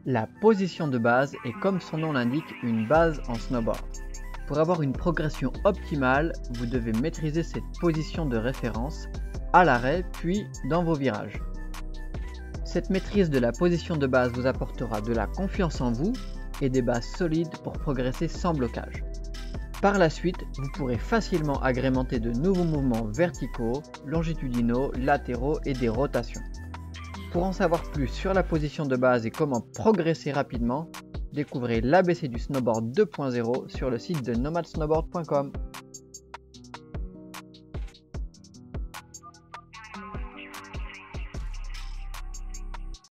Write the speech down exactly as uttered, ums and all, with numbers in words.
La position de base est, comme son nom l'indique, une base en snowboard. Pour avoir une progression optimale, vous devez maîtriser cette position de référence à l'arrêt puis dans vos virages. Cette maîtrise de la position de base vous apportera de la confiance en vous et des bases solides pour progresser sans blocage. Par la suite, vous pourrez facilement agrémenter de nouveaux mouvements verticaux, longitudinaux, latéraux et des rotations. Pour en savoir plus sur la position de base et comment progresser rapidement, découvrez l'A B C du snowboard deux point zéro sur le site de nomad snowboard point com.